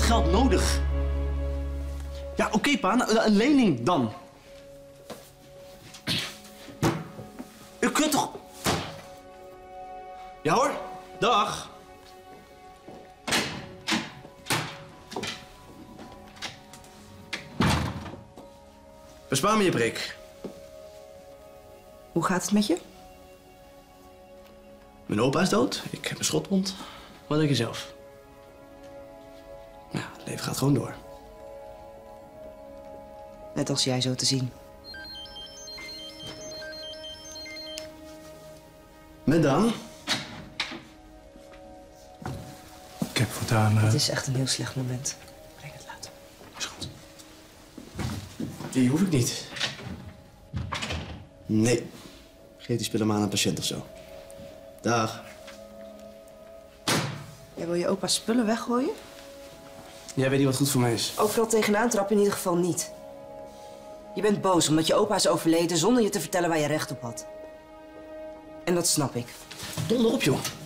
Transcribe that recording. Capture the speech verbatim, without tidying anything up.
geld nodig. Ja, oké, okay, pa. Nou, een lening dan. U kunt toch... Ja hoor. Dag. Bespaar me je prik. Hoe gaat het met je? Mijn opa is dood. Ik heb een schotwond. Wat denk je zelf? Ja, het leven gaat gewoon door. Net als jij zo te zien. Met Daan? Ik heb voortaan... Uh... Het is echt een heel slecht moment. Breng het later. Is goed. Die hoef ik niet. Nee. Geef die spullen maar aan een patiënt of zo. Dag. Jij wil je opa's spullen weggooien? Jij weet niet wat goed voor mij is. Overal tegenaan trappen in ieder geval niet. Je bent boos omdat je opa is overleden zonder je te vertellen waar je recht op had. En dat snap ik. Donder op, joh.